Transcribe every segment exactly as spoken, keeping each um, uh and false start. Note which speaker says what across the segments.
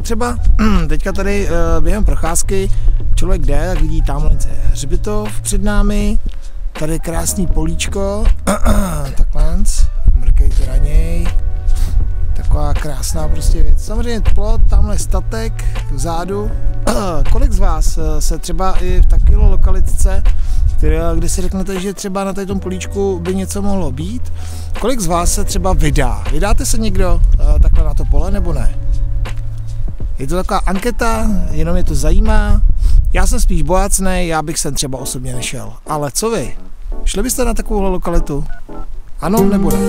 Speaker 1: třeba teďka tady během procházky člověk jde, tak vidí tamhle hřbitov před námi, tady je krásný políčko, takhle, mrkejte na něj, taková krásná prostě věc. Samozřejmě plot, tamhle statek vzadu. Kolik z vás se třeba i v takové lokalitce, kde si řeknete, že třeba na tom políčku by něco mohlo být, kolik z vás se třeba vydá? Vydáte se někdo takhle na to pole nebo ne? Je to taková anketa, jenom mě to zajímá. Já jsem spíš bojácnej, já bych sem třeba osobně nešel. Ale co vy? Šli byste na takovou lokalitu? Ano nebo ne?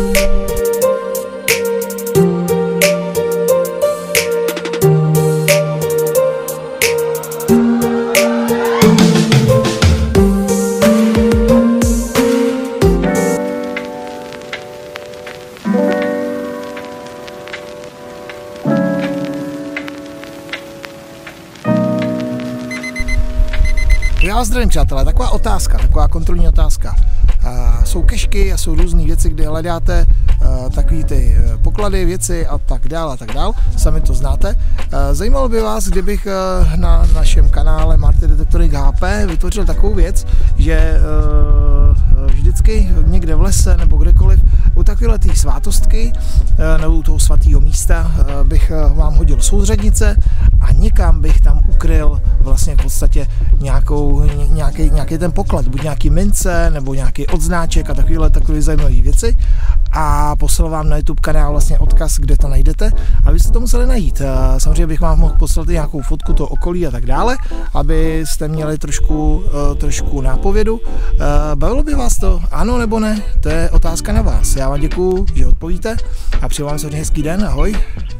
Speaker 1: Já vás zdravím, přátelé, taková otázka, taková kontrolní otázka. Uh, jsou kešky a jsou různé věci, kde hledáte uh, takové ty uh, poklady, věci a tak dál a tak dál, sami to znáte. Uh, zajímalo by vás, kdybych uh, na našem kanále Marty Detektorik H P vytvořil takovou věc, že uh, vždycky někde v lese nebo kdekoliv u takovéhle té svátostky uh, nebo u toho svatého místa uh, bych uh, vám hodil souzřednice a někam bych tam ukryl vlastně v podstatě nějakou, nějaký, nějaký ten poklad, buď nějaký mince nebo nějaký odznáček a takovéhle takové zajímavé věci a poslal vám na YouTube kanál vlastně odkaz, kde to najdete a vy jste to museli najít. Samozřejmě bych vám mohl poslat i nějakou fotku toho okolí a tak dále, abyste měli trošku, trošku nápovědu. Bavilo by vás to? Ano nebo ne? To je otázka na vás. Já vám děkuju, že odpovíte a přeju vám hodně hezký den. Ahoj.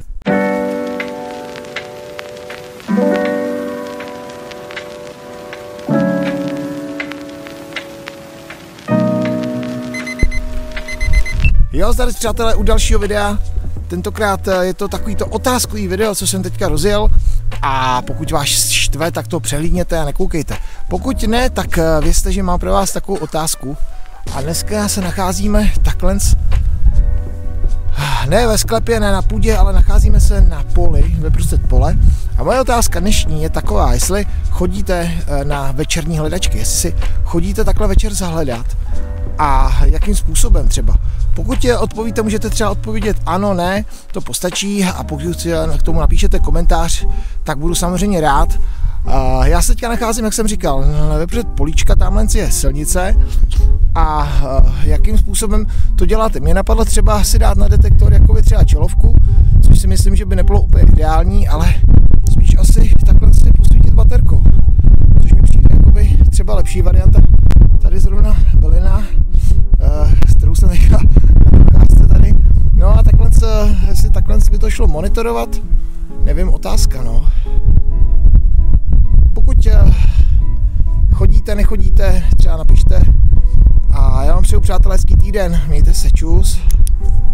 Speaker 1: Jo, zdar přátelé, u dalšího videa. Tentokrát je to takovýto otázkový video, co jsem teďka rozjel. A pokud vás štve, tak to přehlídněte a nekoukejte. Pokud ne, tak vězte, že mám pro vás takovou otázku. A dneska se nacházíme takhle, ne ve sklepě, ne na půdě, ale nacházíme se na poli, ve prostřed pole. A moje otázka dnešní je taková, jestli chodíte na večerní hledačky, jestli si chodíte takhle večer zahledat a jakým způsobem třeba. Pokud je odpovíte, můžete třeba odpovědět ano, ne, to postačí a pokud k tomu napíšete komentář, tak budu samozřejmě rád. Já se teďka nacházím, jak jsem říkal, vepřed políčka, tamhle je silnice a jakým způsobem to děláte. Mě napadlo třeba si dát na detektor jako třeba čelovku, což si myslím, že by nebylo úplně ideální, ale spíš asi takhle si posvítit baterkou, což mi přijde jakoby třeba lepší varianta. Tady zrovna bylina, s kterou jsem nechal na prokázce tady. No a takhle, jestli takhle by to šlo monitorovat, nevím, otázka, no. Pokud chodíte, nechodíte, třeba napište. A já vám přeju, přátelé, hezký týden, mějte se, čus.